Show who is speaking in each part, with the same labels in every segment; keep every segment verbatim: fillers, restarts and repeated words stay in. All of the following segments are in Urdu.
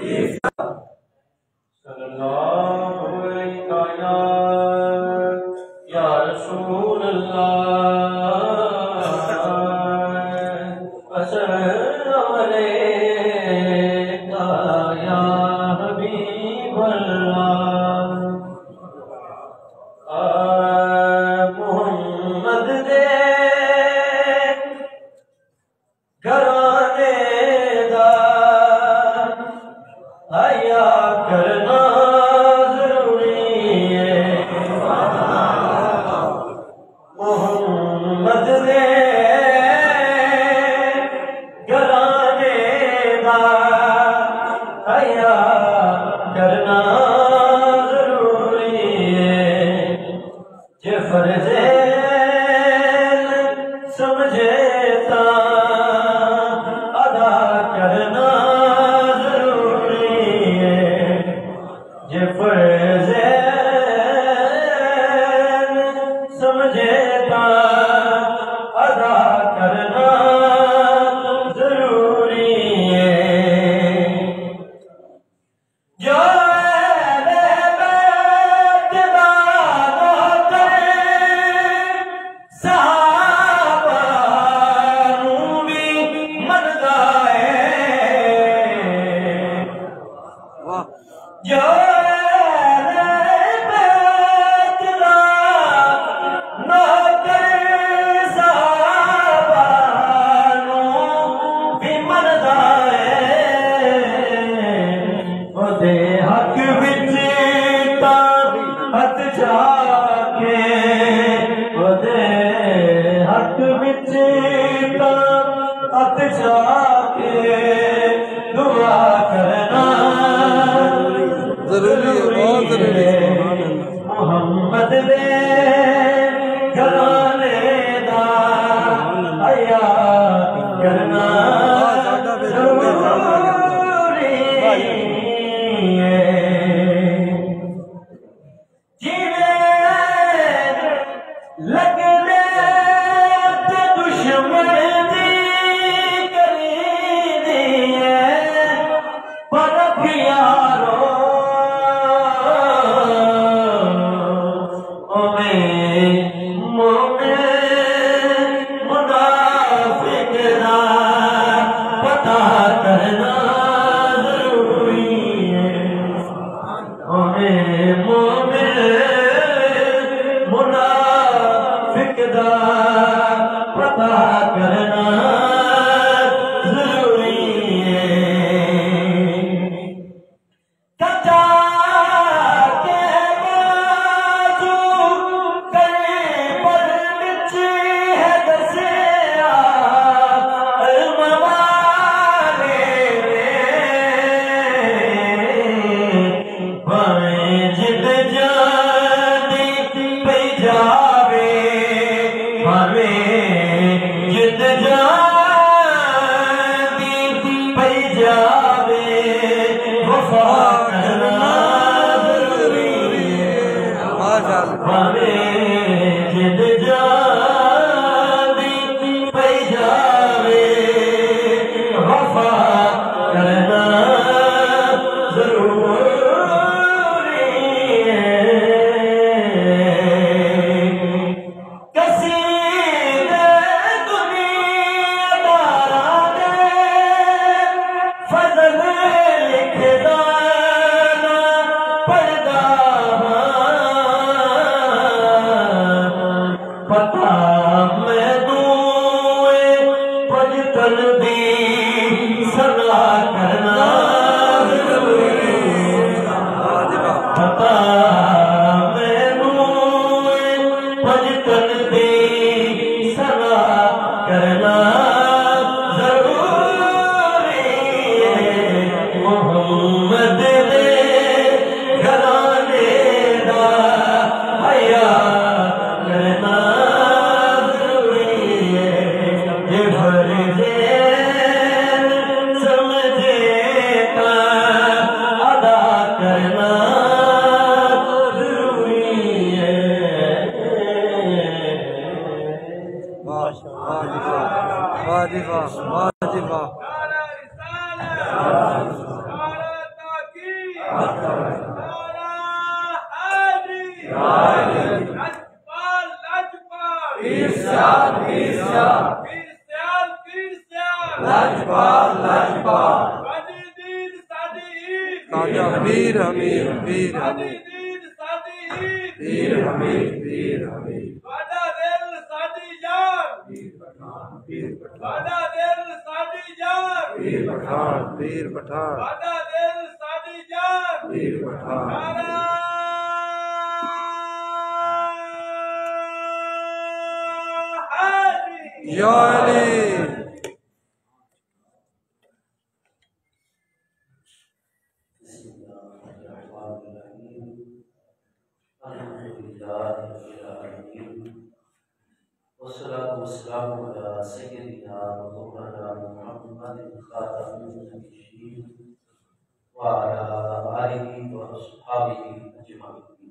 Speaker 1: صلی اللہ علیہ یا رسول اللہ السلام علیکہ یا حبیب اللہ محمد دے گھرانے دا حیا کرنا ضروری ہے محمد دے گھرانے دا حیا کرنا ضروری ہے جے فرض سمجھے تا ادا کرنا ضروری ہے جے فرض سمجھے تا ادا کرنا ضروری ہے جو جو بیت دا نوکر صحابہ بھی مندا ہے اودے حق وچ تاں ہتھ جا کے اودے حق وچ تاں ہتھ جا کے دعا کرنا ضروری ہے بہت ضروری ہے محمد دے گھرانے دا حیا کرنا ضروری ہے جیویں لگنے تے دشمن دی کریدی ہے پر پیارو پتا کرنا ضروری ہے کچا کے بازو کئی پر وچ ہے دسیا علم والے بھاویں جد جاندی پئی جاوے جد جاندی پئی جاوے وفا کرنا ضروری ہے جد جاندی پئی جاوے وفا کرنا ضروری ہے کسی پتا میں دوئے پجتن دی سنا کرنا پتا میں دوئے پجتن دی سنا کرنا ضروری ہے محمد دے گھرانے دا حیا کرنا واجبہ واجبہ خواجہ پیر حمید پیر حمید پیر حمید پیر حمید
Speaker 2: خواجہ دل سادی جان
Speaker 1: پیر پٹھان پیر پٹھان
Speaker 2: خواجہ دل سادی جان
Speaker 1: پیر پٹھان پیر پٹھان
Speaker 2: خواجہ دل سادی جان
Speaker 1: پیر پٹھان
Speaker 2: نعرہ حیدری
Speaker 1: یا علی
Speaker 3: والصلاة والسلام على سيدنا ومولانا محمد خاتم النبيين وعلى آله وأصحابه أجمعين.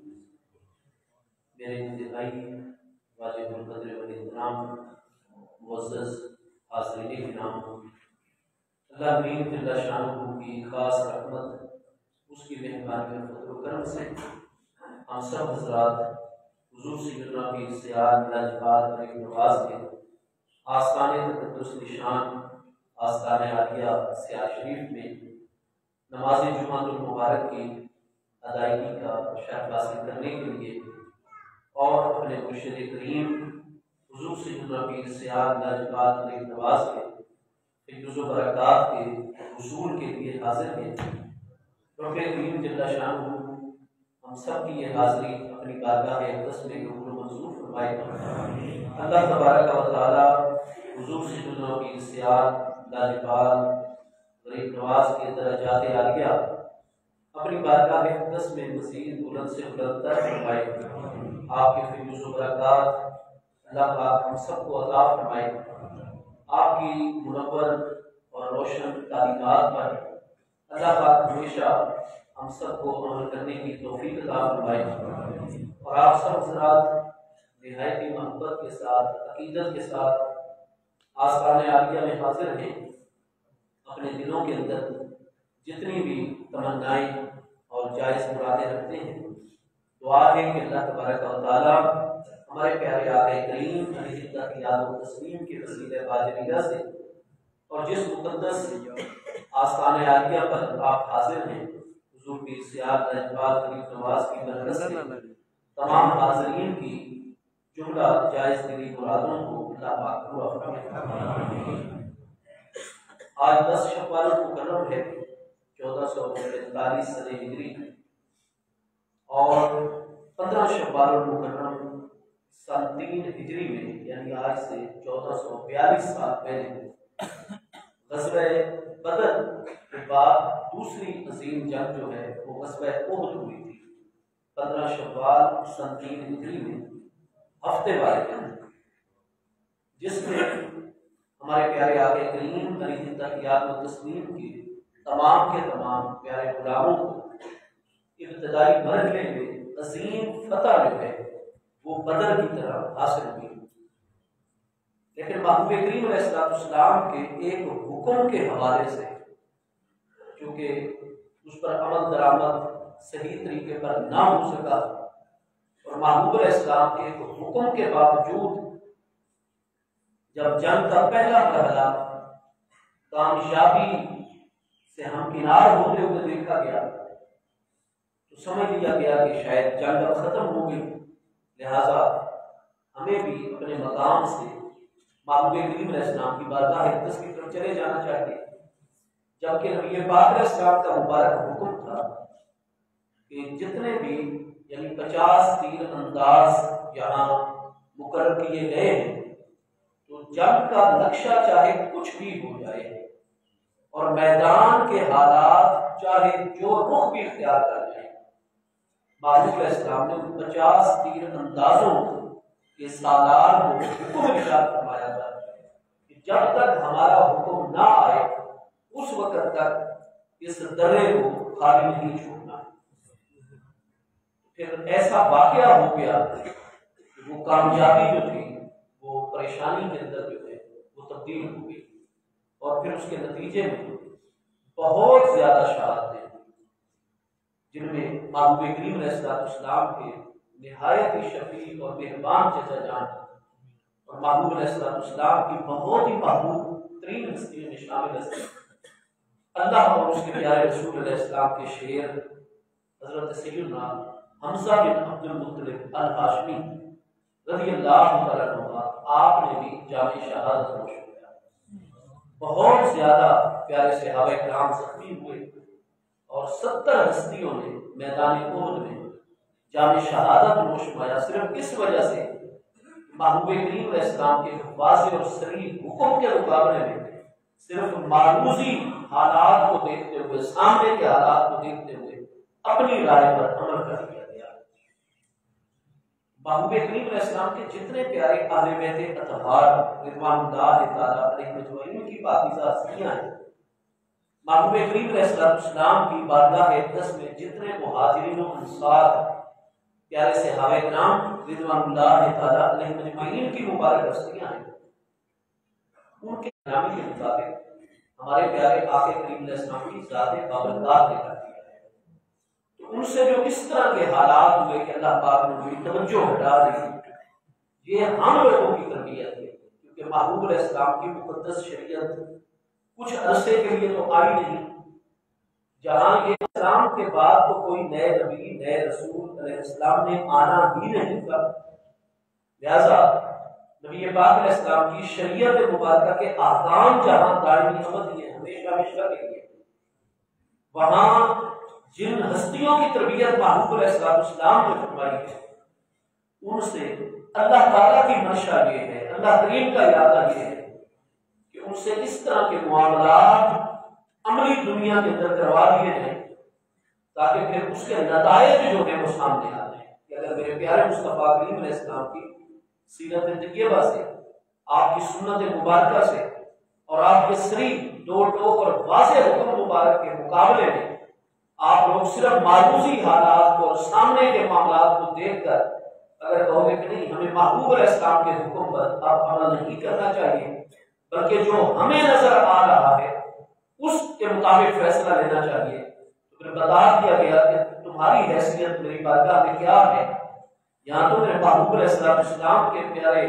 Speaker 3: میرے انتہائی واجب القدر والاحترام معزز حاضرین کرام، اللہ مین جل شانہ کی خاص رحمت، اس کی مہربانی اور فضل و کرم سے ہم سب حضرات حضور سیدنا پیر سیاد لاجپال غریب نواز کے آستان تقدس نشان آستان عالیہ سیاہ شریف میں نماز جمعہ المبارک کی ادائیگی کا شرف حاصل کرنے کے لیے اور اپنے مرشد کریم حضور سیدنا پیر سیاد لاجپال غریب نواز کے فیض و برکات کے حصول کے لیے حاضر ہیں۔ رب کریم جل شانہ ہم سب کی یہ حاضری اپنی بارگاہ اقدس میں قبول و منظور فرمائے۔ اللہ تبارک و تعالی حضور سیدنا پیر سیاد لاجپال غریب نواز کے درجات عالیہ اپنی بارگاہ اقدس میں مزید بلند سے بلند تر فرمائے۔ آپ کے فیض و برکات اللہ پاک ہم سب کو عطا فرمائے۔ آپ کی منور اور روشن تعلیمات پر اللہ پاک ہمیشہ ہم سب کو عمل کرنے کی توفیق عطا فرمائے، اور آپ سب حضرات نہایت محبت کے ساتھ عقیدت کے ساتھ آستان عالیہ میں حاضر ہیں۔ اپنے دلوں کے اندر جتنی بھی تمنائیں اور جائز مرادیں رکھتے ہیں، دعا ہے کہ اللہ تبارک و تعالیٰ ہمارے پیارے آقا کریم علیہ التحیات و تسلیم کے وسیلہ باجریہ سے اور جس مقدس آستان عالیہ پر آپ حاضر ہیں، حضور پیر سیاد لاجپال غریب نواز کی برکت سے تمام حاضرین کی جملہ جائز دلی مرادوں کو اللہ پاک پورا فرمائے۔ آج دس شوال المکرم ہے چودہ سو پینتالیس سنہ ہجری اور پندرہ شوال المکرم سن تین ہجری میں، یعنی آج سے چودہ سو بیالیس سال پہلے غزوہ بدر کے بعد دوسری عظیم جنگ جو ہے وہ غزوہ احد ہوئی تھی، پندرہ شوال سن تین ہجری میں، ہفتے والے دن، جس میں ہمارے پیارے آقا کریم علیہ التحیات و تسلیم کے تمام کے تمام پیارے غلاموں کو ابتدائی مرحلے میں عظیم فتح جو ہے وہ بدر کی طرح حاصل ہوئی، لیکن محبوب کریم علیہ السلام کے ایک حکم کے حوالے سے چونکہ اس پر عمل درآمد صحیح طریقے پر نہ ہو سکا، اور محبوب علیہ السلام کے ایک حکم کے باوجود جب جنگ کا پہلا مرحلہ کامیابی سے ہمکنار ہوتے ہوئے دیکھا گیا تو سمجھ لیا گیا کہ شاید جنگ اب ختم ہو گئی، لہذا ہمیں بھی اپنے مقام سے محبوب کریم علیہ السلام کی بارگاہ اقدس کی طرف چلے جانا چاہیے، جبکہ نبی پاک علیہ السلام کا مبارک حکم تھا کہ جتنے بھی یعنی پچاس تیر انداز یہاں مقرر کیے گئے ہیں تو جنگ کا نقشہ چاہے کچھ بھی ہو جائے اور میدان کے حالات چاہے جو رخ بھی اختیار کر جائیں، محبوب علیہ السلام نے پچاس تیر اندازوں کے سالار کو حکم ارشاد فرمایا تھا کہ جب تک ہمارا حکم نہ آئے اس وقت تک اس درے کو خالی نہیں چھوڑنا۔ پھر ایسا واقعہ ہو گیا کہ وہ کامیابی جو تھی وہ پریشانی کے اندر جو ہے وہ تبدیل ہو گئی، اور پھر اس کے نتیجے میں بہت زیادہ شہادتیں، جن میں محبوب کریم علیہ السلام کے نہایت ہی شفیق اور مہربان چچا جان اور محبوب علیہ السلام کی بہت ہی محبوب ترین ہستیوں میں شامل ہستی اللہ اور اس کے پیارے رسول علیہ السلام کے شیر حضرت سیدنا حمزہ بن عبد المطلب الہاشمی رضی اللہ تعالیٰ عنہ آپ نے بھی جامع شہادت نوش کیا. بہت زیادہ پیارے صحابہ کرام زخمی ہوئے اور ستر ہستیوں نے میدان احد میں جامع شہادت نوش پایا صرف اس وجہ سے محبوب کریم علیہ السلام کے واضح اور صریح حکم کے مقابلے میں صرف معروضی حالات کو دیکھتے ہوئے سامنے کے حالات کو دیکھتے ہوئے اپنی رائے پر عمل کر دیا گیا. محبوب کریم علیہ السلام کے جتنے پیارے اہل بیت اطہار رضوان اللہ تعالیٰ علیہ مجمعین کی پاکیزہ ہستیاں ہیں، محبوب کریم علیہ السلام کی بارگاہ اقدس میں جتنے مہاجرین و انصار پیارے صحابہ کرام رضوان اللہ تعالیٰ علیہ مجمعین کی مبارک ہستیاں ہیں، ان کے نامی کے مطابق ہمارے پیارے آقا کریم علیہ السلام کی ذات بابرکات نے کر دیا ہے. تو ان سے جو اس طرح کے حالات ہوئے کہ اللہ پاک نے ان کی توجہ ہٹا دی، یہ ہم لوگوں کی تربیت ہے، کیونکہ محبوب علیہ السلام کی مقدس شریعت کچھ عرصے کے لیے تو آئی نہیں، جہاں یہ اسلام کے بعد تو کوئی نئے نبی نئے رسول علیہ السلام نے آنا ہی نہیں تھا، لہذا نبی پاک علیہ السلام کی شریعت مبارکہ کے احکام جہاں دائمی عمل ہیں ہمیشہ ہمیشہ کے لیے، وہاں جن ہستیوں کی تربیت محبوب علیہ السلام نے فرمائی ہے ان سے اللہ تعالیٰ کی منشا یہ ہے، اللہ کریم کا ارادہ یہ ہے کہ ان سے اس طرح کے معاملات عملی دنیا کے اندر کروا دیے جائیں تاکہ پھر اس کے نتائج جو ہیں وہ سامنے آ جائیں. کہ اگر میرے پیارے مصطفیٰ کریم علیہ السلام کی سیرت طیبہ سے، آپ کی سنت مبارکہ سے اور آپ کے سری دو ٹوک اور واضح حکم مبارک کے مقابلے میں آپ لوگ صرف معروضی حالات کو اور سامنے کے معاملات کو دیکھ کر اگر کہو گے کہ نہیں ہمیں محبوب علیہ السلام کے حکم پر اب عمل نہیں کرنا چاہیے بلکہ جو ہمیں نظر آ رہا ہے اس کے مطابق فیصلہ لینا چاہیے، تو پھر بتا دیا گیا کہ تمہاری حیثیت میری بارگاہ میں کیا ہے. یہاں تو میرے محبوب علیہ السلام کے پیارے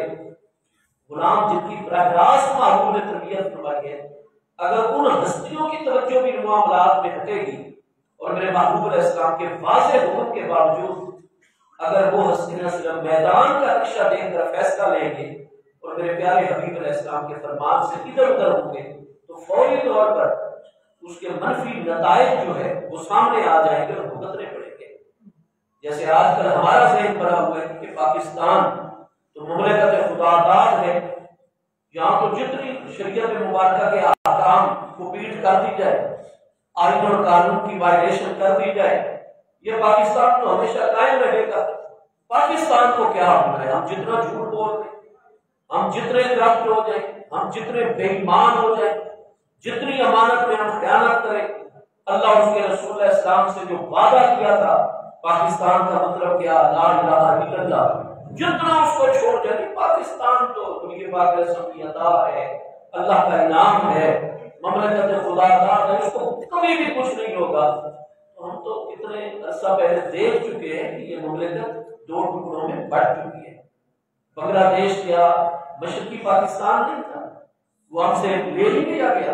Speaker 3: غلام جن کی براہ راست محبوب نے تربیت فرمائی ہے، اگر ان ہستیوں کی توجہ بھی معاملات میں ہٹے گی اور میرے محبوب علیہ السلام کے واضح حکم کے باوجود اگر وہ ہستیاں صرف میدان کا نقشہ دیکھ کر فیصلہ لیں گے اور میرے پیارے حبیب علیہ السلام کے فرمان سے ادھر ادھر ہوں گے تو فوری طور پر اس کے منفی نتائج جو ہے وہ سامنے آ جائیں گے اور بھگتنے پڑیں گے. جیسے آج کل ہمارا ذہن بنا ہوا ہے کہ پاکستان تو مملکت خدا داد ہے، یہاں تو جتنی شریعت مبارکہ کے احکام کو پیٹ کر دی جائے، آئین اور قانون کی وائلیشن کر دی جائے، یہ پاکستان تو ہمیشہ قائم رہے گا. پاکستان کو کیا ہونا ہے؟ ہم جتنا جھوٹ بول رہے ہیں، ہم جتنے کرپٹ ہو جائیں، ہم جتنے بے ایمان ہو جائیں، جتنی امانت میں ہم خیانت کریں، اللہ اور اس کے رسول علیہ السلام سے جو وعدہ کیا تھا پاکستان کا مطلب کیا؟ لا الہ الا اللہ، جتنا اس کو چھوڑ جائے. پاکستان تو دنیا پاک علیہ السلام کی عطا ہے، اللہ کا انعام ہے، مملکت خدا داد ہے، اس کو کبھی بھی کچھ نہیں ہوگا. تو ہم تو اتنے عرصہ پہلے دیکھ چکے ہیں کہ یہ مملکت دو ٹکڑوں میں بٹ چکی ہے. بنگلہ دیش کیا مشرقی پاکستان نہیں تھا، وہ ہم سے لے ہی لیا گیا.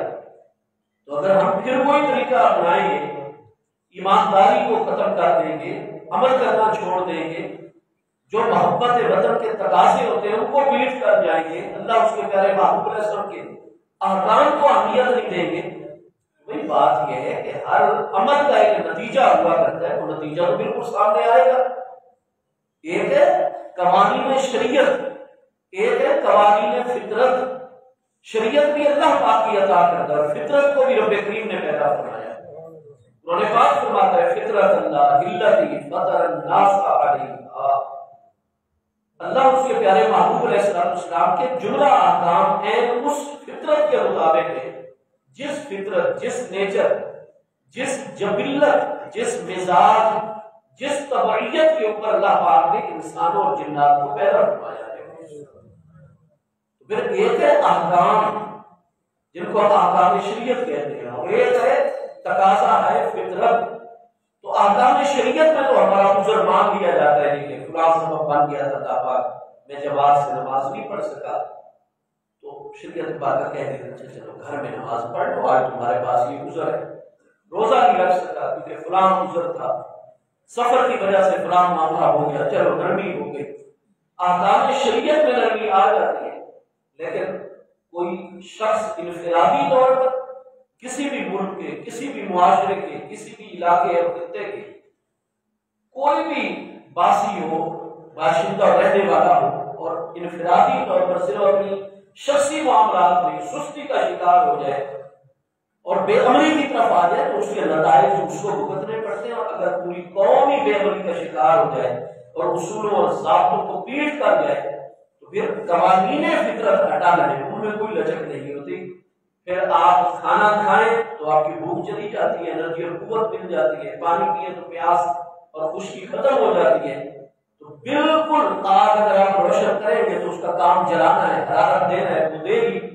Speaker 3: تو اگر ہم پھر وہی طریقہ اپنائیں گے، ایمانداری کو ختم کر دیں گے، عمل کرنا چھوڑ دیں گے، جو محبت وطن کے تقاضے ہوتے ہیں ان کو پیٹ کر جائیں گے، اللہ اس کے پیارے محبوب علیہ السلام کے احکام کو اہمیت نہیں دیں گے، وہی بات یہ ہے کہ ہر عمل کا ایک نتیجہ ہوا کرتا ہے، وہ نتیجہ تو بالکل سامنے آئے گا. ایک ہے قوانین شریعت، ایک ہے قوانین فطرت. شریعت بھی اللہ پاک کی عطا کرتا ہے، فطرت کو بھی رب کریم نے پیدا فرمایا. انہوں نے پاک فرماتا ہے فطرت اللہ الذی فطر الناس علیہا. اللہ اس کے پیارے محبوب علیہ السلام کے جملہ احکام ہیں اس فطرت کے مطابق ہے، جس فطرت، جس نیچر، جس جبلت، جس مزاج، جس طبعیت کے اوپر اللہ پاک نے انسانوں اور جنات کو پیدا فرمایا ہے. پھر ایک ہے احکام جن کو احکام شریعت کہتے ہیں، اور ایک ہے تقاضا ہے فطرت. تو احکام جام گیا تھا تاپاک، میں جماعت سے نماز نہیں پڑھ سکا، تو شریعت پاکہ کہہ دی اچھا چلو گھر میں نماز پڑھ لو، آج تمہارے پاس یہ عذر ہے، روزہ نہیں رکھ سکا کیونکہ فلاں عذر تھا، سفر کی وجہ سے فلاں معاملہ ہو گیا، چلو نرمی ہو گئی۔ احکام شریعت میں نرمی آ جاتی ہے، لیکن کوئی شخص انفرادی طور پر کسی بھی ملک کے، کسی بھی معاشرے کے، کسی بھی علاقے اور خطے کے کوئی بھی باسی ہو، باشندہ رہنے والا ہو اور انفرادی طور پر صرف اپنی شخصی معاملات میں سستی کا شکار ہو جائے اور بے عملی کی طرف آ جائے تو اس کے نتائج اس کو بھگتنے پڑتے ہیں، اور اگر پوری قوم ہی بے عملی کا شکار ہو جائے اور اصولوں اور ضابطوں کو پیٹ کر جائے تو پھر قوانین فطرت ہٹا لیں ان میں کوئی لچک نہیں ہوتی، پھر آپ کھانا کھائیں تو آپ کی بھوک چلی جاتی ہے، انرجی اور قوت مل جاتی ہے، پانی پیئیں تو پیاس اور خشکی ختم ہو جاتی ہے۔ تو بالکل آگ اگر آپ روشن کریں گے تو اس کا کام جلانا ہے، حرارت دینا ہے، وہ دے گی،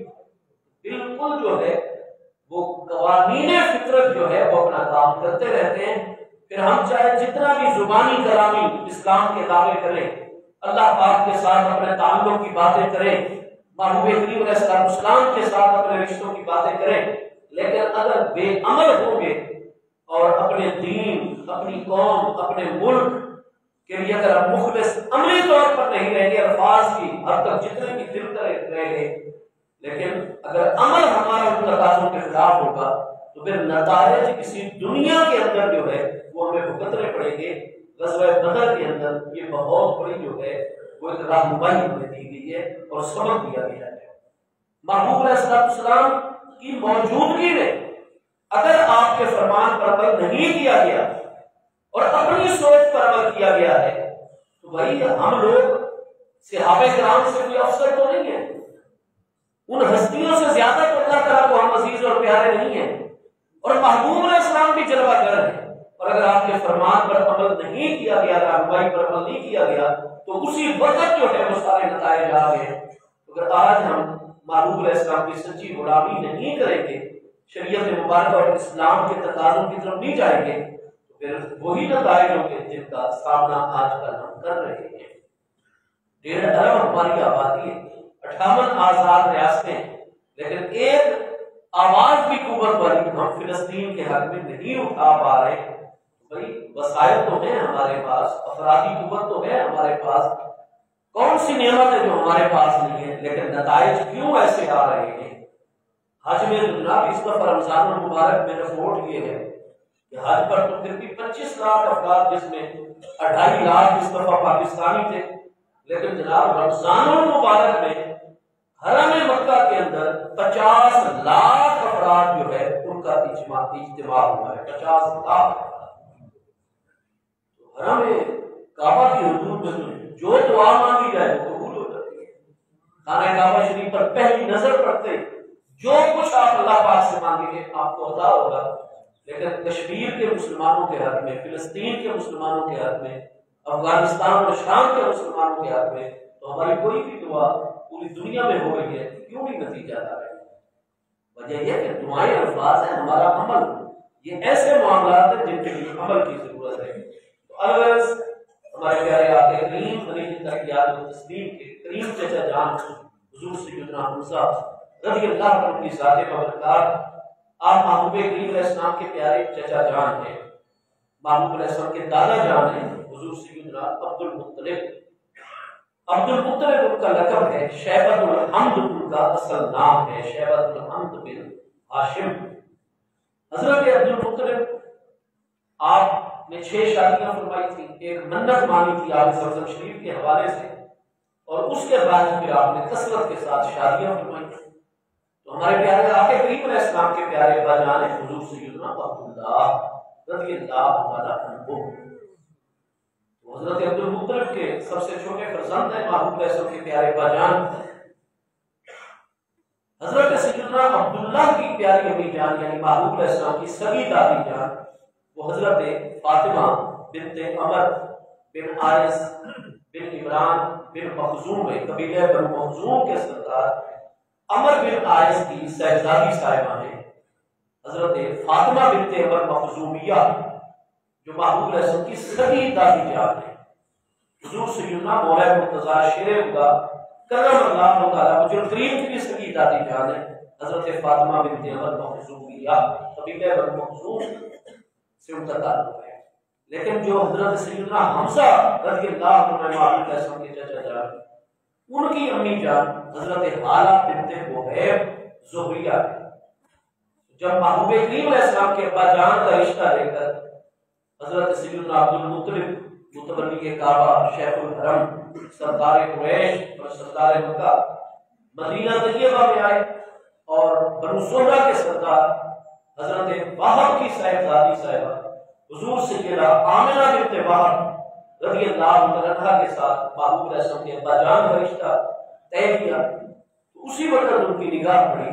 Speaker 3: بالکل جو ہے وہ قوانین فطرت جو ہے وہ اپنا کام کرتے رہتے ہیں۔ پھر ہم چاہے جتنا بھی زبانی کلامی اسلام کے دعوے کریں، اللہ پاک کے ساتھ اپنے تعلق کی باتیں کریں، محبوب کریم علیہ السلام کے ساتھ اپنے رشتوں کی باتیں کریں، لیکن اگر بے عمل ہوں گے اور اپنے دین، اپنی قوم، اپنے ملک کے لیے اگر ہم مخلص عملی طور پر نہیں رہیں گے، الفاظ کی حد تک جتنے بھی دل کرے رہیں گے، لیکن اگر عمل ہمارا ان تقاضوں کے خلاف ہوگا تو پھر نتائج کسی دنیا کے اندر جو ہے وہ ہمیں بھگتنے پڑیں گے۔ غزوہ بدر کے اندر یہ بہت بڑی جو ہے وہ ایک رہنمائی ہمیں دی گئی ہے اور سبق دیا گیا ہے۔ محبوب علیہ السلام کی موجودگی میں اگر آپ کے فرمان پر عمل نہیں کیا گیا اور اپنی سوچ پر عمل کیا گیا ہے تو بھائی ہم لوگ صحابہ کرام سے کوئی افسر تو نہیں ہے، ان ہستیوں سے زیادہ تو اللہ تعالیٰ کو ہم عزیز اور پیارے نہیں ہیں، اور محبوب علیہ السلام بھی جلوہ گر ہے، اور اگر آپ کے فرمان پر عمل نہیں کیا گیا، رہنمائی پر عمل نہیں کیا گیا تو اسی وقت جو ہے وہ سارے نتائج آ گئے۔ اگر آج ہم محبوب علیہ السلام کی سچی غلامی نہیں کریں گے، شریعت مبارکہ اور اسلام کے تقاضوں کی طرف نہیں جائیں گے تو پھر وہی نتائج ہوں گے جن کا سامنا آج کل ہم کر رہے ہیں۔ ڈیڑھ ارب ہماری آبادی ہے، اٹھاون آزاد ریاستیں، لیکن ایک آواز بھی قوت والی ہم فلسطین کے حق میں نہیں اٹھا پا رہے۔ بھائی وسائل تو ہیں ہمارے پاس، افرادی قوت تو ہے ہمارے پاس، کون سی نعمت ہے جو ہمارے پاس نہیں ہے، لیکن نتائج کیوں ایسے آ رہے ہیں؟ حج میں جناب اس دفعہ رمضان المبارک میں رپورٹ یہ ہے کہ حج پر تو پھر بھی پچیس لاکھ افراد جس میں اڑھائی لاکھ اس دفعہ پاکستانی تھے، لیکن جناب رمضان المبارک میں حرم مکہ کے اندر پچاس لاکھ افراد جو ہے ان کا اجتماع اجتماع ہوا ہے، پچاس لاکھ حرم کعبہ کی حدود میں جو دعا مانگی جائے وہ قبول ہو جاتی ہے۔ خانہ کعبہ شریف پر پہلی نظر پڑتے جو کچھ آپ اللہ پاک سے مانگیں گے آپ کو عطا ہوگا، لیکن کشمیر کے مسلمانوں کے حق میں، فلسطین کے مسلمانوں کے حق میں، افغانستان اور شام کے مسلمانوں کے حق میں تو ہماری کوئی بھی دعا پوری دنیا میں ہو رہی ہے، کیوں نہیں نتیجہ آ رہا ہے؟ وجہ یہ کہ دعائیں الفاظ ہیں، ہمارا عمل، یہ ایسے معاملات ہیں جن کے لیے عمل کی ضرورت ہے۔ تو الغرض ہمارے پیارے آقا کریم خلیل تقیات و تسلیم کے کریم چچا جان حضور سیدنا حمزہ رضی اللہ عنہ کی ذات بابرکات، آپ محبوب کریم علیہ السلام کے پیارے چچا جان ہیں، محبوب علیہ السلام کے دادا جان ہیں حضور سیدنا عبد المطلب۔ عبد المطلب ان کا لقب ہے، شیبۃ الحمد ان کا اصل نام ہے، شیبۃ الحمد بن ہاشم۔ حضرت عبد المطلب آپ نے چھ شادیاں فرمائی تھی، ایک منت مانی تھی آپ زمزم شریف کے حوالے سے، اور اس کے بعد پھر آپ نے کثرت کے ساتھ شادیاں فرمائی تھی۔ تو ہمارے پیارے آقا کریم علیہ السلام کے پیارے ابا جان ہیں حضور سیدنا عبداللہ رضی اللہ تعالیٰ عنہ۔ حضرت عبد المطلب کے سب سے چھوٹے فرزند ہیں محبوب علیہ السلام کے پیارے ابا جان۔ حضرت سیدنا عبداللہ کی پیاری امی جان یعنی محبوب علیہ السلام کی سگی دادی جان وہ حضرت فاطمہ بنت عمر بن حارث بن عمران بن مخزوم ہے، قبیلہ بنو مخزوم کے سردار عمر بن حارث کی صاحبزادی صاحبہ ہیں۔ حضرت فاطمہ بنت عمر مخزومیہ جو محبوب علیہ السلام کی سگی دادی جان ہے، حضور سیدنا مولا مرتضیٰ شیر خدا کرم اللہ تعالیٰ مجھے کریم کی سکی دادی جان ہے حضرت فاطمہ بنت عمر مخزومیہ قبیلہ بنو مخزوم سے ان کا تعلق ہے، لیکن جو حضرت سیدنا حمزہ رضی اللہ عنہ معروف قسم کے چچا جان ان کی امی جان حضرت حالہ بنت وہیب زہریہ ہے۔ جب محبوب کریم علیہ السلام کے ابا جان کا رشتہ لے کر حضرت سیدنا عبد المطلب متولی کعبہ شیخ الحرم سردار قریش اور سردار مکہ مدینہ طیبہ میں آئے اور بنو زہرہ کے سردار حضرت وہب کی صاحبزادی صاحبہ حضور سیدہ آمنہ بنت وہب رضی اللہ عنہا کے ساتھ محبوب علیہ السلام کے ابا جان کا رشتہ طے کیا، تو اسی وقت ان کی نگاہ پڑی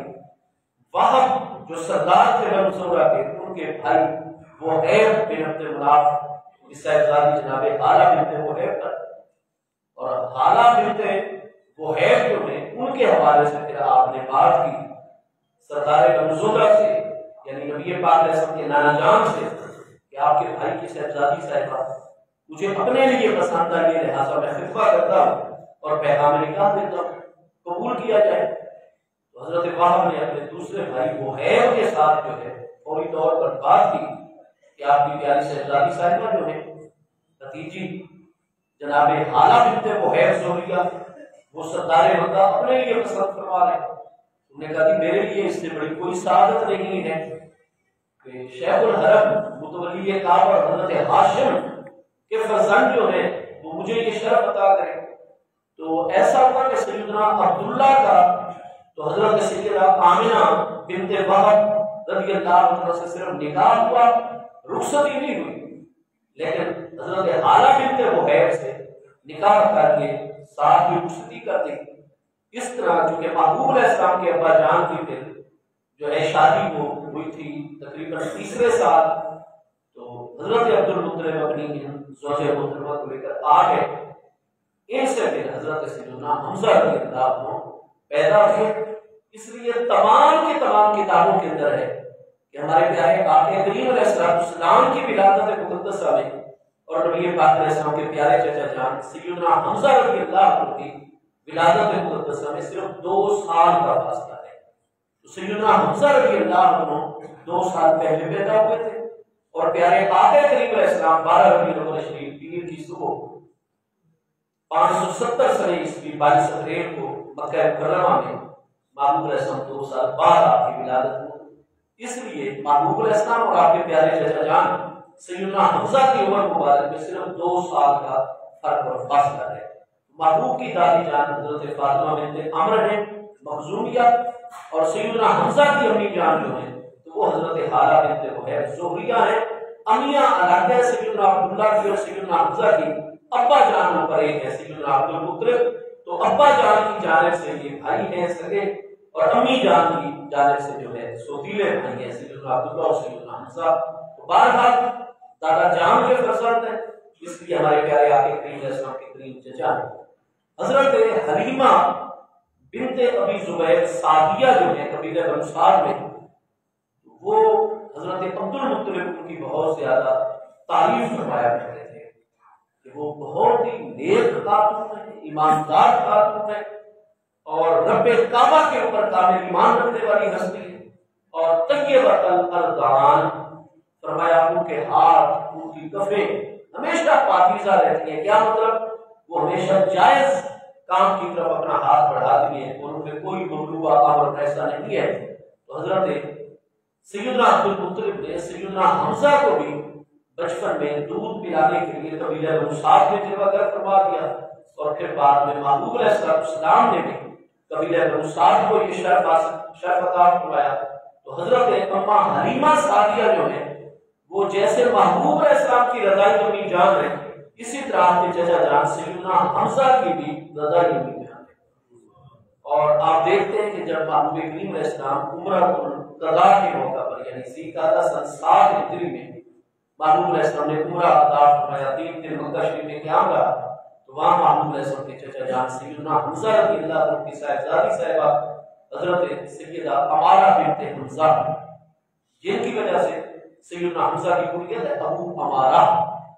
Speaker 3: وہب جو سردار تھے بنو زہرہ کے ان کے بھائی وہیب بن عبد مناف کی صاحبزادی جناب حالہ بنت وہیب پر، اور حالہ بنت وہیب جو ہیں ان کے حوالے سے پھر آپ نے بات کی سردار بنو زہرہ سے یعنی نبی پاک علیہ السلام کے نانا جان سے کہ آپ کے بھائی کی صاحبزادی صاحبہ مجھے اپنے لیے پسند آئی ہے، لہٰذا میں خطبہ کرتا ہوں اور پیغام نکاح دیتا ہوں، قبول کیا جائے۔ تو حضرت وہب نے اپنے دوسرے بھائی وہیب کے ساتھ جو ہے فوری طور پر بات کی کہ آپ کی پیاری صاحبزادی صاحبہ جو ہے بھتیجی جناب حالہ بنت وہیب زہریہ وہ سردار مکہ اپنے لیے پسند فرما رہے ہیں۔ انہوں نے کہا کہ میرے لیے اس سے بڑی کوئی سعادت نہیں ہے کہ شیخ الحرم متولی کعبہ اور حضرت ہاشم کے فرزند جو ہیں وہ مجھے یہ شرف عطا کرے۔ تو ایسا ہوا کہ سیدنا عبداللہ کا تو حضرت سیدہ آمنہ بنت وہب رضی اللہ عنہ سے صرف نکاح ہوا، رخصتی نہیں ہوئی، لیکن حضرت حالہ بنت وہیب سے نکاح کر کے ساتھ ہی رخصتی کر دی۔ اس طرح چونکہ محبوب علیہ السلام کے ابا جان کی پھر جو ہے شادی وہ ہوئی تھی تقریباً تیسرے سال، تو حضرت عبد المطلب اپنی زوجہ محترمہ کو لے کر آ گئے۔ ان سے پھر حضرت سیدنا حمزہ رضی اللہ عنہ پیدا ہوئے۔ اس لیے تمام کی تمام کتابوں کے اندر ہے کہ ہمارے پیارے آقا کریم علیہ السلام کی ولادت مقدسہ میں اور نبی پاک علیہ السلام کے پیارے چچا جان سیدنا حمزہ رضی اللہ عنہ کی ولادت مقدسہ میں صرف دو سال کا فاصلہ ہے۔ تو سیدنا حمزہ رضی اللہ عنہ دو سال پہلے پیدا ہوئے تھے اور پیارے آقا کریم علیہ السلام بارہ ربیع الاول شریف پیر کی صبح پانچ سو ستر سنے عیسوی بائیس اپریل کو مکہ مکرمہ میں محبوب علیہ السلام دو سال بعد آپ کی ولادت ہوئی۔ اس لیے محبوب علیہ السلام اور آپ کے پیارے چچا جان سیدنا حمزہ کی عمر مبارک میں صرف دو سال کا فرق اور فاصلہ ہے۔ محبوب کی دادی جان حضرت فاطمہ بنت عمر ہیں مخزومیہ، اور سیدنا حمزہ کی امی جان جو ہیں تو وہ حضرت حالہ بنت وہیب زہریہ ہیں۔ امیاں الگ ہے سیدنا عبداللہ کی اور سیدنا حمزہ کی، ابا جان پر ایک ہے سیدنا عبد المطلب، تو ابا جان کی جانب سے یہ بھائی ہیں سگے، اور امی جان کی جانب سے جو ہے سوتیلے بھائی ہیں سیدنا عبداللہ اور سیدنا حمزہ۔ تو بہرحال دادا جان کے فرزند ہیں، اس لیے ہمارے پیارے آقا کریم علیہ السلام کے کریم چچا ہیں۔ حضرت حلیمہ بنت ابی زبیر سعدیہ جو ہیں قبیلہ بنو سعد میں، وہ حضرت عبد المطلب ان کی بہت زیادہ تعریف فرمایا کرتے تھے کہ وہ بہت ہی نیک خاتون ہیں، ایماندار خاتون ہیں، اور رب کعبہ کے اوپر کامل ایمان رکھنے والی ہستی ہے، اور طیبۃ الارکان فرمایا ان کے ہاتھ ان کی کفیں ہمیشہ پاکیزہ رہتی ہیں۔ کیا مطلب؟ وہ ہمیشہ جائز کام کی طرف اپنا ہاتھ بڑھاتی ہیں، اور ان میں کوئی ممنوعہ امر ایسا نہیں ہے۔ تو حضرت سیدنا عبد المطلب نے سیدنا حمزہ کو بھی بچپن میں دودھ پلانے کے لیے قبیلہ بنو سعد میں جلوہ گر فرما دیا، اور پھر بعد میں محبوب علیہ السلام نے بھی قبیلہ بنو سعد کو یہ شرف شرف عطا فرمایا۔ تو حضرت اماں حلیمہ سعدیہ جو ہے وہ جیسے محبوب علیہ السلام کی رضائی امی جان ہے، اسی طرح آپ کے چچا جان سیدنا حمزہ کی بھی رضائی امی جان ہے۔ اور آپ دیکھتے ہیں کہ جب محبوب کریم علیہ السلام عمرہ القضاء کے موقع پر یعنی ذوالقعدہ سن سات ہجری میں محبوب علیہ السلام نے عمرہ ادا فرمایا، تین دن مکہ شریف میں قیام رہا، تو وہاں محبوب علیہ السلام کے چچا جان سیدنا حمزہ رضی اللہ عنہ کی صاحبزادی صاحبہ حضرت سیدہ عمارہ بنت حمزہ، جن کی وجہ سے سیدنا حمزہ کی کنیت ہے ابو عمارہ،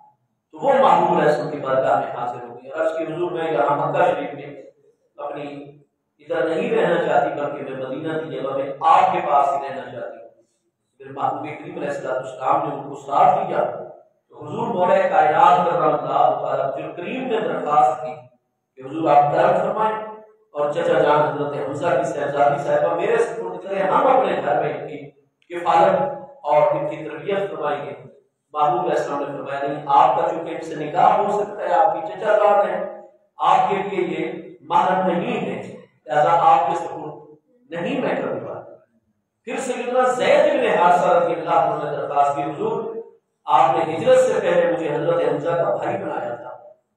Speaker 3: تو وہ محبوب علیہ السلام کی بارگاہ میں حاضر ہو گئی، عرض کی حضور میں یہاں مکہ شریف میں اپنی ادھر نہیں رہنا چاہتی بلکہ میں مدینہ کی جگہ میں آپ کے پاس ہی رہنا چاہتی ہوں۔ پھر محبوب کریم علیہ السلام نے ان کو ساتھ دیا تو حضور مولا کائنات کرم اللہ تعالیٰ جو کریم نے درخواست کی کہ حضور آپ کرم فرمائیں اور چچا جان حضرت حمزہ کی صاحبزادی صاحبہ میرے سپرد کریں، ہم اپنے گھر میں ان کی کفالت اور ان کی تربیت فرمائیں گے۔ محبوب علیہ السلام نے فرمایا نہیں، آپ کا چونکہ ان سے نکاح ہو سکتا ہے، آپ کی چچا جان ہے، آپ کے لیے یہ محرم نہیں ہے، لہذا آپ کے سپرد نہیں میں کروں گا۔ پھر سیدنا زید بن حارثہ رضی اللہ عنہ نے درخواست کی حضور آپ نے ہجرت سے پہلے مجھے حضرت حمزہ کا بھائی بنایا تھا،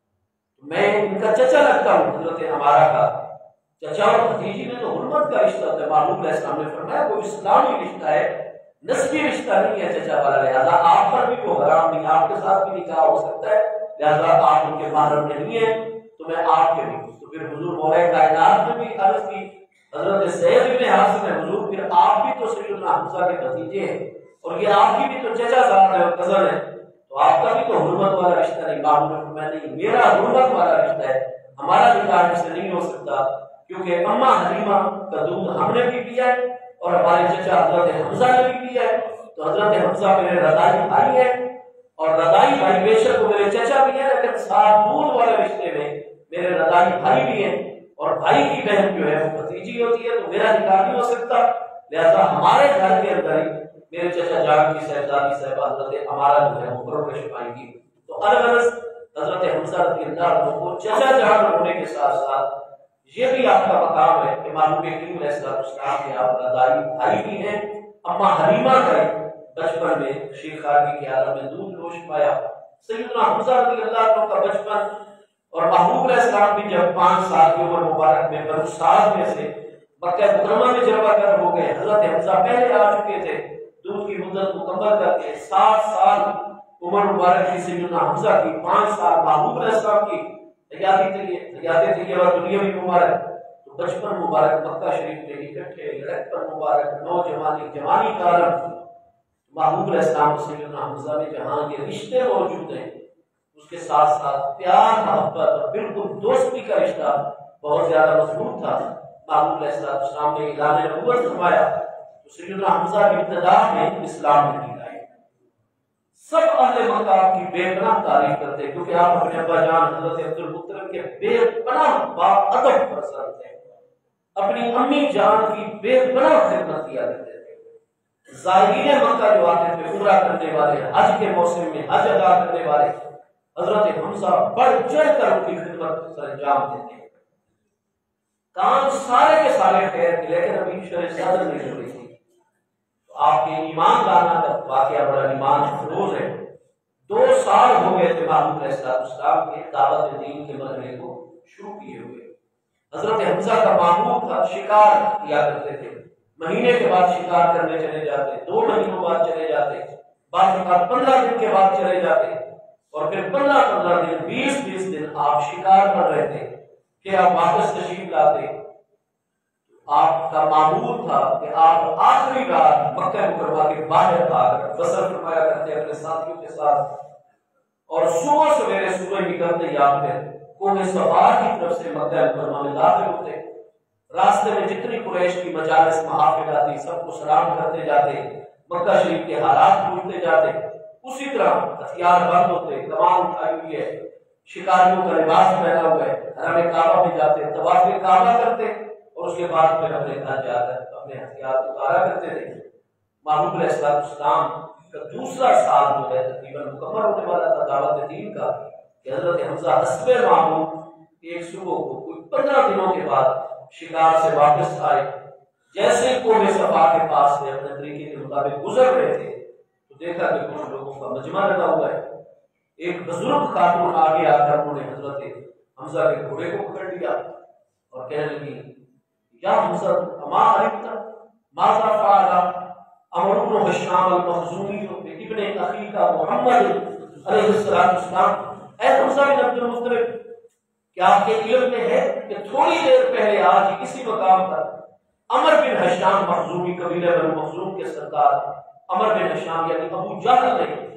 Speaker 3: میں ان کا چچا لگتا ہوں، حضرت ہمارا کا چچا اور بھتیجی میں تو حرمت کا رشتہ تھا۔ محبوب علیہ السلام نے فرمایا وہ اسلامی رشتہ ہے، نسبی رشتہ نہیں ہے چچا والا، لہذا آپ پر بھی وہ حرام نہیں، آپ کے ساتھ بھی نکاح ہو سکتا ہے، لہذا آپ ان کے محرم نہیں ہیں تو میں آپ کے بھی ہوں۔ تو پھر حضور مولا کائنات نے بھی عرض کی حضرت زید بن حارثہ نے حضور پھر آپ بھی تو سیدنا حمزہ کے بھتیجے ہیں اور یہ آپ کی بھی تو چچا صاحب ہے اور کزن ہے، تو آپ کا بھی تو حرمت والا رشتہ نہیں۔ محبوب نے فرمایا نہیں، میرا حرمت والا رشتہ ہے، ہمارا نکاح اس سے نہیں ہو سکتا کیونکہ اماں حلیمہ کا دودھ ہم نے بھی پیا ہے اور ہمارے چچا حضرت حمزہ نے بھی پیا ہے، تو حضرت حمزہ میرے رضائی بھائی ہے اور رضائی بھائی بے شک وہ میرے چچا بھی ہیں، لیکن ساتھ دودھ والے رشتے میں میرے رضائی بھائی بھی ہیں اور بھائی کی بہن جو ہے وہ بھتیجی ہوتی ہے، تو میرا نکاح نہیں ہو سکتا، لہذا ہمارے گھر کے اندر ہی میرے چچا جان کی صاحبزادی صاحبہ حضرت ہمارا جو ہے وہ پرورش پائیں گی۔ تو الغرض حضرت حمزہ رضی اللہ عنہ کو چچا جان ہونے کے ساتھ ساتھ یہ بھی آپ کا مقام ہے کہ محبوب کریم علیہ السلام کے آپ رضائی بھائی بھی ہیں۔ اماں حلیمہ کا بچپن میں شیخانی کے عالم میں دودھ نوش پایا، سیدنا حمزہ رضی اللہ عنہ کا بچپن اور محبوب علیہ السلام بھی جب پانچ سال کی عمر مبارک میں بنو سعد میں سے مکہ مکرمہ میں جلوہ گر ہو گئے، حضرت حمزہ پہلے آ چکے تھے، دودھ کی مدت مکمل کر کے سات سال عمر مبارک کی سیدنا حمزہ کی، پانچ سال محبوب علیہ السلام کی حیاتی تھی حیاتی تھی اور دنیاوی مبارک، تو بچپن مبارک مکہ شریف میں اکٹھے، لڑکپن مبارک، نوجوانی، جوانی کا عالم، محبوب علیہ السلام سیدنا حمزہ میں جہاں یہ رشتے موجود ہیں اس کے ساتھ ساتھ پیار محبت اور بالکل دوستی کا رشتہ بہت زیادہ مضبوط تھا۔ محبوب علیہ السلام نے اعلان نبوت فرمایا تو سیدنا حمزہ کی ابتدا میں اسلام نہیں لائے۔ سب اہل مکہ آپ کی بے پناہ تعریف کرتے کیونکہ آپ اپنے ابا جان حضرت عبد المطلب کے بے پناہ با ادب فرزند تھے، اپنی امی جان کی بے پناہ خدمت کیا کرتے تھے۔ زائرین مکہ جو آتے تھے عمرہ کرنے والے، حج کے موسم میں حج ادا کرنے والے، حضرت حمزہ بڑھ چڑھ کر ان کی خدمت سر انجام دیتے ہیں۔ کام سارے کے سارے خیر کے، لیکن ابھی شرح صدر نہیں ہو رہی تھی، تو آپ کے ایمان لانا کا واقعہ بڑا ایمان افروز ہے۔ دو سال ہو گئے تھے محمود علیہ السلام کے دعوت دین کے مرحلے کو شروع کیے ہوئے۔ حضرت حمزہ کا معمول تھا شکار کیا کرتے تھے، مہینے کے بعد شکار کرنے چلے جاتے، دو مہینوں بعد چلے جاتے، بعض اوقات پندرہ دن کے بعد چلے جاتے، اور پھر پندرہ پندرہ دن بیس بیس دن آپ شکار پر رہتے کہ آپ واپس تشریف لاتے۔ آپ کا معمول تھا کہ آپ آخری رات مکہ مکرمہ کے باہر آ کر بسر فرمایا کرتے اپنے ساتھیوں کے ساتھ، اور صبح سویرے صبح نکلتے ہی آپ پھر کوہ صفا کی طرف سے مکہ مکرمہ میں داخل ہوتے۔ راستے میں جتنی قریش کی مجالس محافل آتی سب کو سلام کرتے جاتے، مکہ شریف کے حالات پوچھتے جاتے، اسی طرح ہتھیار بند ہوتے، کمان اٹھائی ہوئی ہے، شکاریوں کا لباس پہنا ہوا ہے، حرم کعبہ میں جاتے، طواف کعبہ کرتے، اور اس کے بعد پھر اپنے گھر جا کر اپنے ہتھیار اتارا کرتے تھے۔ محمود علیہ السلام کا دوسرا سال جو ہے تقریباً مکمل ہونے والا تھا دعوت دین کا، کہ حضرت حمزہ حسب معمول ایک صبح کو کوئی پندرہ دنوں کے بعد شکار سے واپس آئے، جیسے کوہ صفا کے پاس سے اپنے طریقے کے مطابق گزر رہے تھے تو دیکھا کہ کچھ لوگوں کا مجمع لگا ہوا ہے۔ ایک بزرگ خاتون آگے آ کر انہوں نے حضرت حمزہ کے گھوڑے کو پکڑ لیا اور کہنے لگی، یا حمزہ اما علمت ماذا فعل عمرو بن ہشام المخزومی ابن اخیک محمد علیہ السلام، اے حمزہ بن عبد المطلب، کیا آپ کے علم میں ہے کہ تھوڑی دیر پہلے آج اسی مقام پر عمر بن ہشام مخزومی قبیلہ بنو مخزوم کے سردار عمر بن ہشام یعنی ابو جہل نے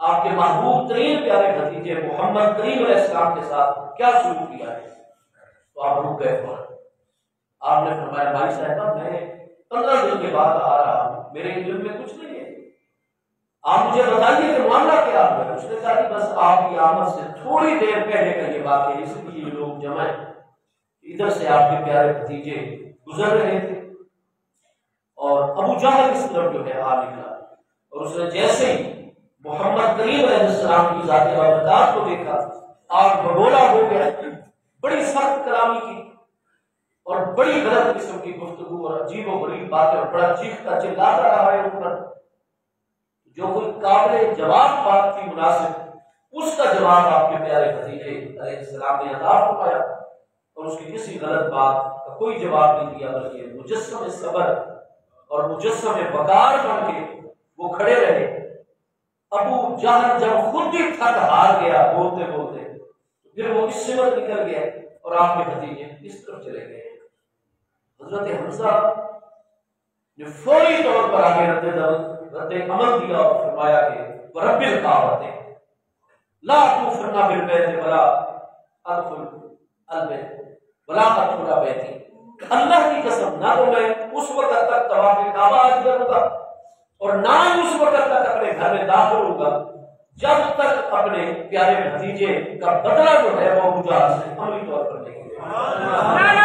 Speaker 3: آپ کے محبوب ترین پیارے بھتیجے محمد کریم علیہ السلام کے ساتھ کیا سلوک کیا ہے؟ تو آپ رک گئے فوراً. آپ نے فرمایا بھائی صاحبہ میں پندرہ دن کے بعد آ رہا ہوں، میرے علم میں کچھ نہیں ہے، آپ مجھے بتائیے کہ معاملہ کیا ہے؟ اس نے کہا کہ بس آپ کی آمد سے تھوڑی دیر پہلے کا یہ واقعہ، اس لیے یہ لوگ جمع ہیں، ادھر سے آپ کے پیارے بھتیجے گزر رہے تھے اور ابو جہل اس طرف جو ہے آ نکلا اور اس نے جیسے ہی محمد کریم علیہ السلام کی ذات بابرکات کو دیکھا آگ بگولا ہو گیا، بڑی سخت کلامی کی اور بڑی غلط قسم کی گفتگو اور عجیب و غریب باتیں اور بڑا چیختا چلاتا رہا ہے اوپر. جو کوئی قابل جواب بات تھی مناسب، اس کا جواب آپ کے پیارے بھتیجے علیہ السلام نے عطا فرمایا اور اس کی کسی غلط بات کا کوئی جواب نہیں دیا، بلکہ مجسم صبر اور مجسم وقار بن کے وہ کھڑے رہے. ابو جہل جب خود بھی تھک ہار گیا بولتے بولتے، پھر وہ اس سمت نکل گیا اور آپ کے بھتیجے اس طرف چلے گئے. حضرت حمزہ نے فوری طور پر آگے رد رد عمل دیا اور فرمایا کہ ورب الکعبہ لا توفرنا بالبیت ولا ادخل البیت ولا ادخل بیتی، اللہ کی قسم نہ تو میں اس وقت تک طواف کعبہ حج کروں گا اور نہ ہی اس وقت تک اپنے گھر میں داخل ہوں گا جب تک اپنے پیارے بھتیجے کا بدلہ جو ہے وہ ابو جہل سے عملی طور پر نہیں گیا.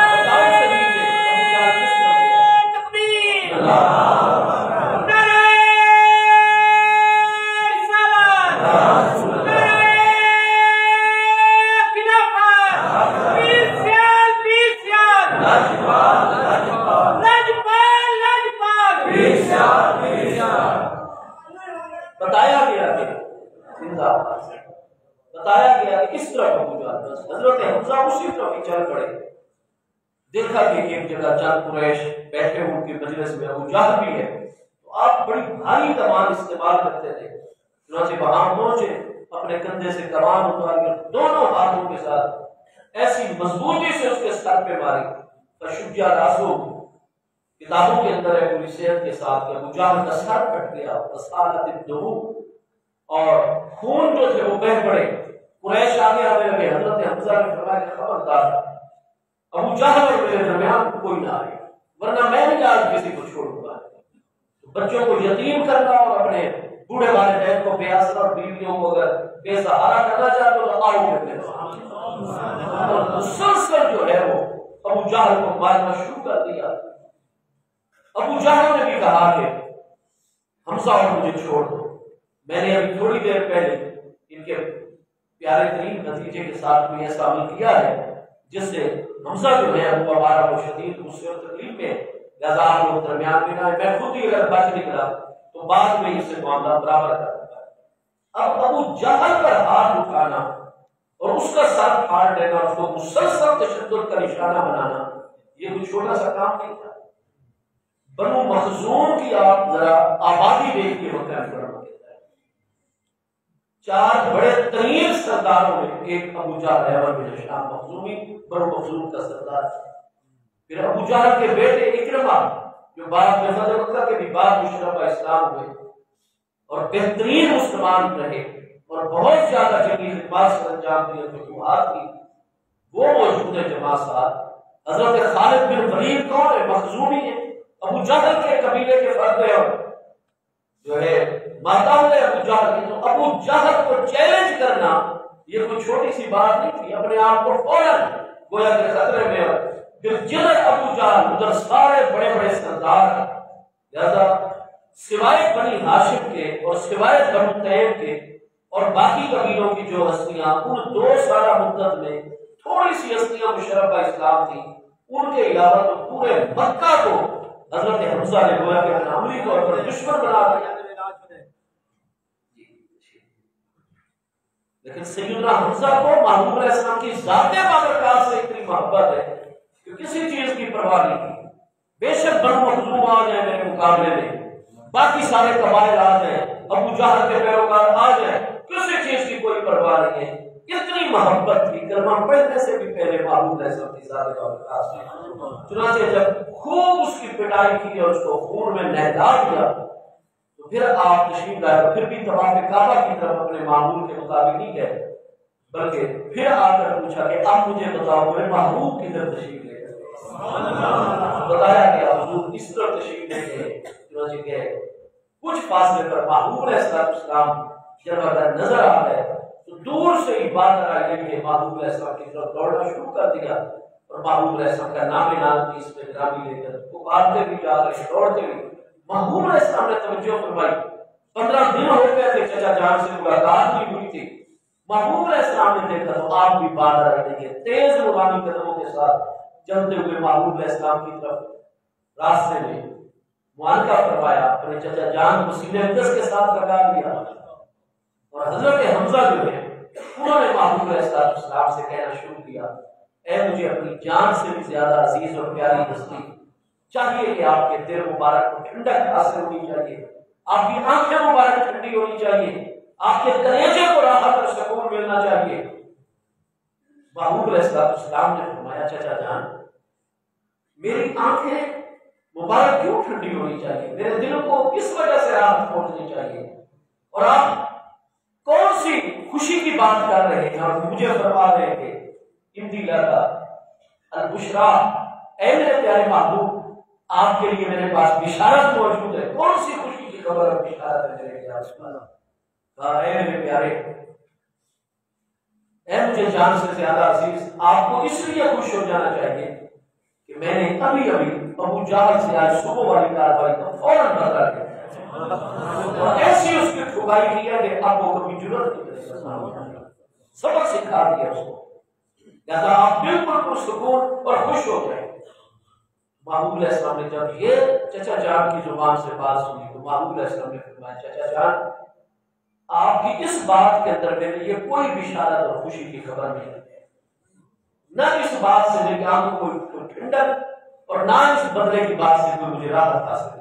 Speaker 3: بتایا گیا کہ بتایا گیا کہ کس طرح ابو جہل حضرت حمزہ اسی طرف ہی چل پڑے. دیکھا کہ ایک جگہ چند قریش بیٹھے ان کے مجلس میں ابو جہل بھی ہے، تو آپ بڑی بھاری کمان استعمال کرتے تھے. چنانچہ وہاں پہنچے، اپنے کندھے سے کمان اتار کر دونوں ہاتھوں کے ساتھ ایسی مضبوطی سے اس کے سر پہ ماری. فشجع راسو کتابوں کے اندر ہے پوری صحت کے ساتھ کہ ابو جہل کا سر کٹ گیا، وسالت الدموع، اور خون جو تھے وہ بہہ پڑے. قریش آگے آنے لگے. حضرت حمزہ نے فرمایا کہ خبردار ابو جہل اور میرے درمیان کوئی نہ آئے، ورنہ میں نہیں آج کسی کو چھوڑوں گا. بچوں کو یتیم کرنا اور اپنے بوڑھے والدین کو بے آسرا اور بیویوں کو اگر بے سہارا کرنا چاہتے ہو تو آؤ کرنے اور مسلسل جو ہے وہ ابو جہل کو مارنا شروع کر دیا. ابو جہل نے بھی کہا کہ حمزہ اور مجھے چھوڑ دو، میں نے ابھی تھوڑی دیر پہلے ان کے پیارے ترین بھتیجے کے ساتھ کوئی ایسا عمل کیا ہے جس سے حمزہ جو ہے ابو عبارہ کو شدید غصے اور تکلیف میں ہزار لوگ درمیان میں نہ، میں خود ہی اگر بچ نکلا تو بعد میں اس سے معاملہ برابر کر دوں گا. اب ابو جہل پر ہاتھ اٹھانا اور اس کا سر پھاڑ دینا اور اس کو مسلسل تشدد کا نشانہ بنانا یہ کوئی چھوٹا سا کام نہیں تھا. بنو مخزوم کی آپ ذرا آبادی دیکھ کے ہوتا ہے، چار بڑے ترین سرداروں میں ایک ابو جہل ہے، بن ہشام مخزومی بنو مخزوم کا سردار. پھر ابو جہل کے بیٹے اکرمہ جو بعد میں فضل مکہ کے بھی بعد مشرف اسلام ہوئے اور بہترین مسلمان رہے اور بہت زیادہ جنگی خدمات سے انجام دیے، فتوحات کی، وہ موجود ہے جماعت ساتھ. حضرت خالد بن ولید کون ہے؟ مخزومی ہے، ابو جہل کے قبیلے کے فرد ہے اور جو ہے ماتاول ہے ابو جہل کی. تو ابو جہل کو چیلنج کرنا یہ کوئی چھوٹی سی بات نہیں تھی. اپنے آپ کو فوراً گویا کے خطرے میں اور پھر جدھر ابو جہل ادھر سارے بڑے بڑے سردار، لہذا سوائے بنی ہاشم کے اور سوائے بنو طیب کے اور باقی قبیلوں کی جو ہستیاں ان دو سالہ مدت میں تھوڑی سی ہستیاں مشرفہ اسلام تھی، ان کے علاوہ تو پورے مکہ کو حضرت حمزہ نے گویا کہ عملی طور پر دشمن بنا دیا. لیکن سیدنا حمزہ کو محمود علیہ السلام کی ذات بابرکات سے اتنی محبت ہے کہ کسی چیز کی پرواہ نہیں کی. بے شک بنو مخزوم آ جائیں میرے مقابلے میں، باقی سارے قبائل آ جائیں، ابو جہل کے پیروکار آ جائیں، کسی چیز کی کوئی پرواہ نہیں ہے. اتنی محبت تھی کلمہ پڑھنے سے بھی پہلے محمود علیہ السلام کی ذات بابرکات سے. چنانچہ جب خوب اس کی پٹائی کی اور اس کو خون میں نہلا دیا تو تو پھر آپ تشریف لائے، پھر بھی طواف کعبہ کی طرف اپنے معمول کے مطابق نہیں گئے، بلکہ پھر آ کر پوچھا کہ اب مجھے بتاؤ میرے محبوب کی طرف تشریف لے گئے، بتایا کہ حضور اس طرف تشریف لے گئے، چنانچہ گئے، کچھ فاصلے پر محبوب علیہ السلام جب اگر نظر آ گئے تو دور سے ہی بات آ گئی کہ محبوب علیہ السلام کی طرف دوڑنا شروع کر دیا، اور محبوب علیہ السلام کا نام نام کی اس میں گرامی لے کر پکارتے بھی جا رہے، دوڑتے بھی۔ محبوب علیہ السلام نے توجہ فرمائی، پندرہ دن ہو گئے تھے چچا جان سے ملاقات نہیں ہوئی تھی، محبوب علیہ السلام نے دیکھا تو آپ بھی بات آ رہی ہے، تیز روحانی قدموں کے ساتھ چلتے ہوئے محبوب علیہ السلام کی طرف راستے میں معانقہ فرمایا، اپنے چچا جان کو سینے اقدس کے ساتھ لگا دیا، اور حضرت حمزہ جو ہے انہوں نے محبوب علیہ السلام سے کہنا شروع کیا، اے مجھے اپنی جان سے بھی زیادہ عزیز اور پیاری ہستی، چاہیے کہ آپ کے دل مبارک کو ٹھنڈک حاصل ہونی چاہیے، آپ کی آنکھیں مبارک ٹھنڈی ہونی چاہیے، آپ کے کلیجے کو راحت اور سکون ملنا چاہیے۔ محبوب علیہ السلام نے فرمایا، چچا جان میری آنکھیں مبارک کیوں ٹھنڈی ہونی چاہیے، میرے دل کو کس وجہ سے راحت پہنچنی چاہیے، اور آپ کون سی خوشی کی بات کر رہے ہیں اور مجھے فرما رہے ہیں کہ امدی لگا البشرا، اے میرے پیارے محبوب آپ کے لیے میرے پاس بشارت موجود ہے، کون سی خوشی کی خبر اور بشارت ہے میرے پاس؟ کہا اے میرے پیارے، اے مجھے جان سے زیادہ عزیز، آپ کو اس لیے خوش ہو جانا چاہیے کہ میں نے ابھی ابھی ابو جہل سے آج صبح والی کاروائی کا فوراً بدلا کیا، اور ایسی اس کی ٹھکائی کی ہے کہ اب وہ کبھی جرأت نہیں کرے گا، سبق سکھا دیا اس کو، لہذا آپ بالکل پرسکون اور خوش ہو جائیں۔ محبوب علیہ السلام نے جب یہ چچا جان کی زبان سے بات سنی تو محبوب علیہ السلام نے فرمایا، چچا جان آپ کی اس بات کے اندر میرے لیے کوئی بشارت اور خوشی کی خبر نہیں ہے، نہ اس بات سے میری آنکھوں کو کوئی ٹھنڈک اور نہ اس بدلے کی بات سے کوئی مجھے راحت حاصل ہے۔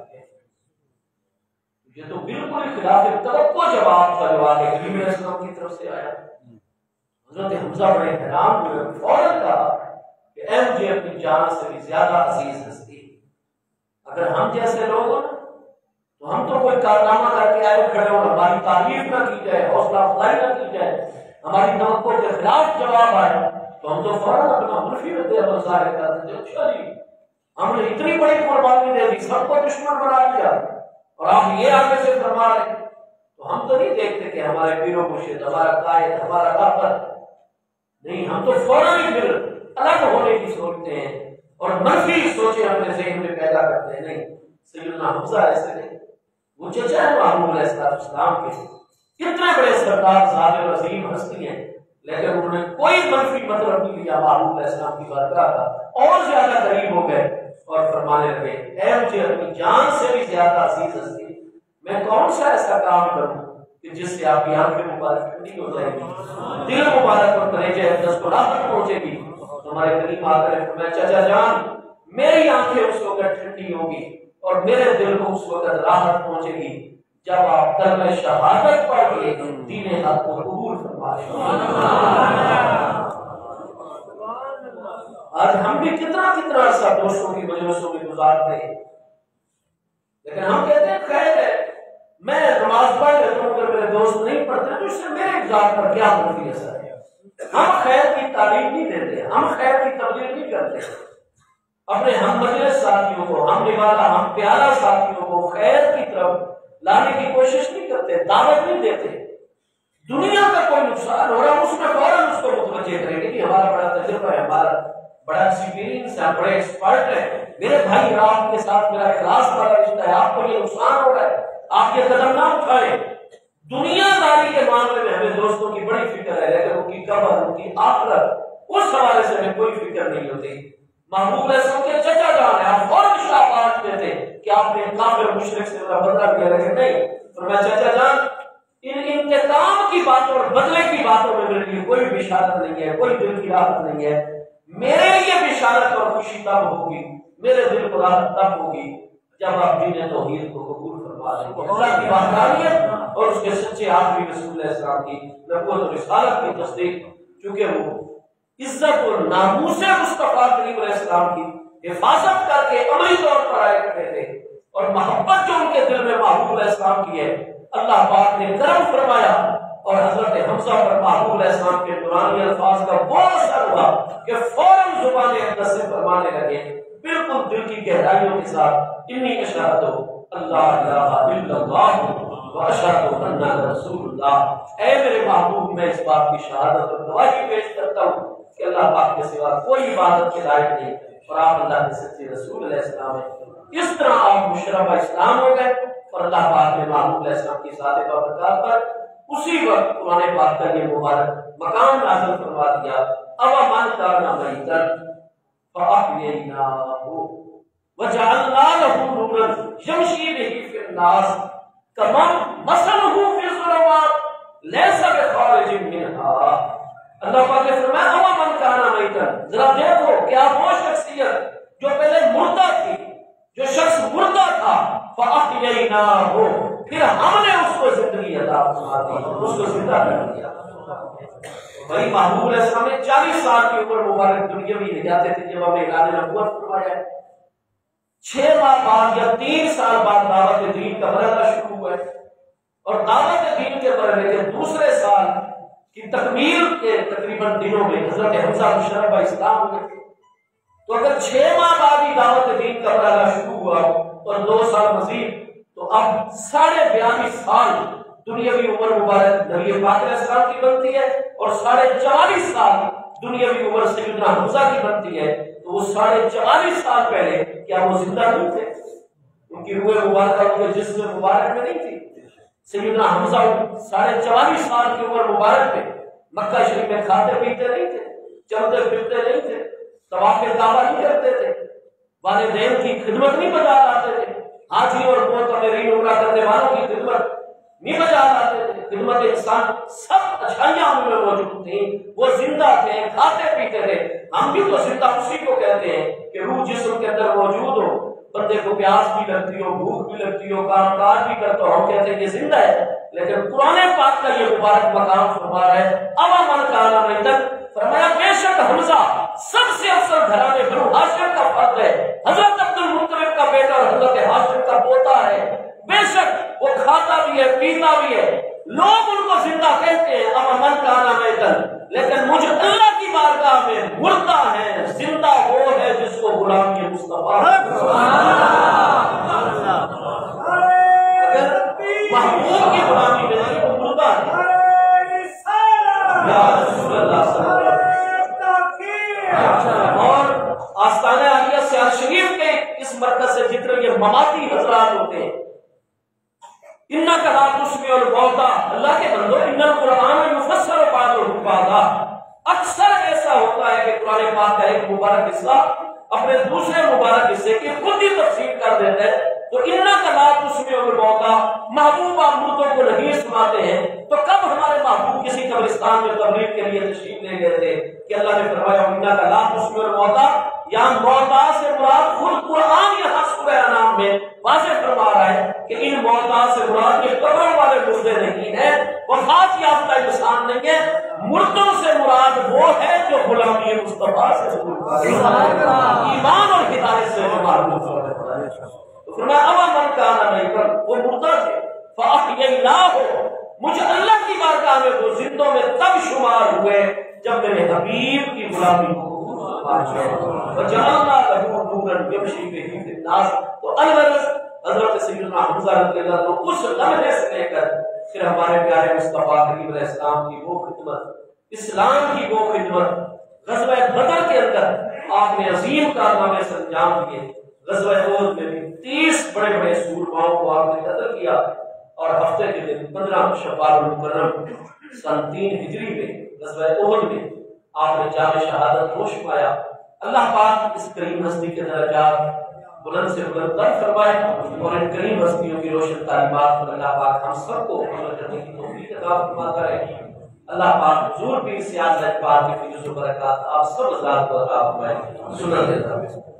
Speaker 3: یہ تو بالکل خلاف توقع جواب کا جواب ہے، نبی علیہ السلام کی طرف سے آیا۔ حضرت حمزہ بڑے حیران ہوئے، فوراً کہا کہ اے مجھے اپنی جان سے بھی زیادہ عزیز ہستی، اگر ہم جیسے لوگ ہوں تو ہم تو کوئی کارنامہ کر کے آئے کھڑے ہوں، ہماری تعریف نہ کی جائے، حوصلہ افزائی نہ کی جائے، ہماری توقع کے خلاف جواب آئے تو ہم تو فوراً اپنا منفی رد عمل ظاہر کرتے ہیں، اچھا جی ہم نے اتنی بڑی قربانی دے دی، سب کو دشمن بنا دیا، اور آپ یہ آگے سے فرما رہے ہیں، تو ہم تو نہیں دیکھتے کہ ہمارے پیر و مرشد، ہمارا قائد، ہمارا رہبر، نہیں، ہم تو فوراً ہی پھر الگ ہونے کی سوچتے ہیں اور منفی سوچیں اپنے ذہن میں پیدا کرتے ہیں۔ نہیں، سیدنا حمزہ ایسے نہیں، وہ چچا ہے محمود علیہ السلام کے، کتنے بڑے سردار صاحب عظیم ہستی ہیں، لیکن انہوں نے کوئی منفی مطلب نہیں لیا محمود علیہ السلام کی بارگاہ کا، اور زیادہ قریب ہو گئے اور فرمانے لگے، اے مجھے اپنی جان سے بھی زیادہ عزیز ہستی، میں کون سا ایسا کام کروں کہ جس سے آپ کی آنکھیں مبارک ٹھنڈی ہو جائے گی، دل مبارک اور کلیجے اقدس کو راحت پہنچے گی۔ ہمارے قریب آ کر میں چچا جان میری آنکھیں اس وقت ٹھنڈی ہوگی اور میرے دل کو اس وقت راحت پہنچے گی جب آپ کلمہ شہادت پڑھ کے دین حق کو قبول فرمائیں۔ آج ہم بھی کتنا کتنا عرصہ دوستوں کی مجلسوں میں گزارتے ہیں، لیکن ہم کہتے ہیں خیر ہے میں نماز پڑھ لیتا ہوں، اگر میرے دوست نہیں پڑھتے تو اس سے میرے ذات پر کیا منفی اثر ہے۔ ہم خیر کی تعلیم نہیں دیتے، ہم خیر کی تبلیغ نہیں کرتے، اپنے ہم مجلس ساتھیوں کو، ہم نوالا ہم پیارا ساتھیوں کو خیر کی طرف لانے کی کوشش نہیں کرتے، دعوت نہیں دیتے۔ دنیا کا کوئی نقصان ہو رہا ہے اس میں فوراً اس کو متوجہ کریں گے کہ ہمارا بڑا تجربہ ہے، ہمارا بڑا ایکسپیرینس ہے، بڑے ایکسپرٹ ہے، میرے بھائی آپ کے ساتھ میرا اخلاص والا رشتہ ہے، آپ کو یہ نقصان ہو رہا ہے، آپ یہ قدم نہ اٹھائیں۔ دنیا داری کے معاملے میں ہمیں دوستوں کی بڑی فکر ہے، لیکن ان کی قبر، ان کی آخرت، اس حوالے سے ہمیں کوئی فکر نہیں ہوتی۔ محبوب علیہ کے چچا جان ہے، آپ فوراً شاباش دیتے کہ آپ نے کافر مشرک سے میرا بدلہ کیا، لیکن نہیں، فرمایا چچا جان ان انتقام کی باتوں اور بدلے کی باتوں میں میرے لیے کوئی بشارت نہیں ہے، کوئی دل کی راحت نہیں ہے، میرے لیے بشارت اور خوشی تب ہوگی، میرے دل کو راحت تب ہوگی جب آپ دین توحید کو قبول فرما لیں گے۔ اللہ کی وحدانیت اور اس کے سچے آخری رسول علیہ السلام کی نبوت اور رسالت کی تصدیق، چونکہ وہ عزت اور ناموس مصطفیٰ کریم علیہ السلام کی حفاظت کر کے عملی طور پر آئے کرتے تھے، اور محبت جو ان کے دل میں محبوب علیہ السلام کی ہے، اللہ پاک نے کرم فرمایا اور حضرت حمزہ پر محبوب علیہ السلام کے نورانی الفاظ کا وہ اثر ہوا کہ فوراً زبان اقدس سے فرمانے لگے بالکل دل کی گہرائیوں کے ساتھ، انی اشہد اللہ الہ الا اللہ واشہد ان رسول اللہ، اے میرے محبوب میں اس بات کی شہادت اور گواہی پیش کرتا ہوں کہ اللہ پاک کے سوا کوئی عبادت کے لائق نہیں اور آپ اللہ کے سچے رسول علیہ السلام ہیں۔ اس طرح آپ مشرف اسلام ہو گئے اور اللہ پاک نے محبوب علیہ السلام کی ذات بابرکات پر اسی وقت قرآن پاک کا یہ مبارک مقام نازل فرما دیا، اَوَ مَنْ كَانَ مَيْتًا فَأَحْيَيْنَاهُ وَجَعَلْنَا لَهُ نُورًا يَمْشِي بِهِ فِي النَّاسِ كَمَنْ مَثَلُهُ فِي الظُّلُمَاتِ لَيْسَ بِخَارِجٍ مِنْهَا۔ اللہ پاک نے فرمایا اَوَ مَنْ كَانَ مَيْتًا، ذرا دیکھو کیا وہ شخصیت جو پہلے مردہ تھی، جو شخص مردہ تھا، فَأَحْيَيْنَاهُ، پھر ہم نے اس کو زندگی عطا فرما دی، اس کو زندہ کر دیا۔ بھائی محبوب علیہ السلام نے چالیس سال کی عمر مبارک دنیاوی حیات تھے جب ہمیں اعلان نبوت فرمایا ہے۔ چھ ماہ بعد یا تین سال بعد دعوت دین کا مرحلہ شروع ہوا ہے اور دعوت دین کے مرحلے کے دوسرے سال کی تکمیل کے تقریباً دنوں میں حضرت حمزہ مشرف اسلام ہوئے تھے۔ تو اگر چھ ماہ بعد ہی دعوت دین کا مرحلہ شروع ہوا اور دو سال مزید، تو اب ساڑھے بیالیس سال دنیاوی عمر مبارک نبی پاک علیہ السلام کی بنتی ہے اور ساڑھے چوالیس سال دنیاوی عمر سیدنا حمزہ کی بنتی ہے۔ تو وہ ساڑھے چوالیس سال پہلے کیا وہ زندہ نہیں تھے؟ ان کی روح مبارکہ ان کے جسم مبارک میں نہیں تھی؟ سیدنا حمزہ ساڑھے چوالیس سال کی عمر مبارک میں مکہ شریف میں کھاتے پیتے نہیں تھے، چلتے پھرتے نہیں تھے، طواف دعویٰ نہیں کرتے تھے، والدین کی خدمت نہیں بجا لاتے تھے، حاجی اور معتمرین عمرہ کرنے والوں کی خدمت نہیں بجا لاتے تھے، خدمت انسان سب اچھائیاں ان میں موجود تھیں، وہ زندہ تھے، کھاتے پیتے تھے۔ ہم بھی تو زندہ اسی کو کہتے ہیں کہ روح جسم کے اندر موجود ہو، بندے کو پیاس بھی لگتی ہو، بھوک بھی لگتی ہو، کام کاج بھی کرتا ہو، ہم کہتے ہیں کہ زندہ ہے۔ لیکن قرآن پاک کا یہ مبارک مقام فرما رہا ہے اَوَ مَنْ كَانَ مَيْتًا، فرمایا بے شک حمزہ سب سے افضل گھرانے بنو ہاشم کا فرد ہے، حضرت عبد المطلب کا بیٹا اور حضرت ہاشم کا پوتا ہے، بے شک وہ کھاتا بھی ہے پیتا بھی ہے، لوگ ان کو زندہ کہتے ہیں اَوَ مَنْ كَانَ مَيْتًا، لیکن مجھے اللہ کی بارگاہ میں مردہ ہے، زندہ وہ ہے جس کو غلامی مصطفیٰ اگر محبوب کی غلامی میں نہیں وہ مردہ ہے۔ یا رسول اللہ صلی اللہ علیہ وسلم۔ اور آستانہ عالیہ سیال شریف کے اس مرکز سے جتنے یہ مماتی حضرات ہوتے ہیں، اِنَّكَ لَا تُسْمِعُ الْمَوْتَىٰ، اللہ کے بندو اِنَّ الْقُرْآنَ يُفَسِّرُ بَعْضُهُ بَعْضًا، اکثر ایسا ہوتا ہے کہ قرآن پاک کا ایک مبارک حصہ اپنے دوسرے مبارک حصے کی خود ہی تفسیر کر دیتا ہے۔ تو اِنَّكَ لَا تُسْمِعُ الْمَوْتَىٰ، محبوب آپ مردوں کو نہیں سناتے ہیں، تو کب ہمارے محبوب کسی قبرستان میں تبلیغ کے لیے تشریف لے گئے تھے کہ اللہ نے فرمایا اِنَّكَ لَا تُسْمِعُ الْمَوْتَىٰ، یا موتیٰ سے مراد خود قرآن یہاں سورہ انعام میں واضح فرما رہا ہے کہ ان موتیٰ سے مراد یہ قبر والے مردے نہیں ہیں، وفات یافتہ انسان نہیں ہے، مردوں سے مراد وہ ہے جو غلامی مصطفیٰ سے ایمان اور ہدایت سے جو معروف ہے۔ فرمایا اَوَ مَنْ كَانَ مَيْتًا، وہ مردہ تھے، فَأَحْيَيْنَاهُ، مجھے اللہ کی بارگاہ میں وہ زندوں میں تب شمار ہوئے جب میرے حبیب کی غلامی کو وَجَعَلْنَا لَهُ نُورًا يَمْشِي بِهِ فِي النَّاسِ۔ تو الغرض حضرت سیدنا حمزہ رضی اللہ عنہ اس لمحے سے لے کر پھر ہمارے پیارے مصطفیٰ کریم علیہ السلام کی وہ خدمت، اسلام کی وہ خدمت، غزوہ بدر کے اندر آپ نے عظیم کارنامے سے انجام دیے، غزوہ احد میں بھی تیس بڑے بڑے سورماؤں کو آپ نے قتل کیا، اور ہفتے کے دن پندرہ شوال المکرم سن تین ہجری میں غزوہ احد میں آپ نے جام شہادت نوش پایا۔ اللہ پاک اس کریم ہستی کے درجات بلند سے بلند تر فرمائے اور ان کریم ہستیوں کی روشن تعلیمات پر اللہ پاک ہم سب کو عمل کرنے کی توفیق عطا فرماتا رہے۔ اللہ پاک حضور پیر سیاست پاک کی فضل و برکات آپ سب حضرات کو عطا فرمائے۔ سنت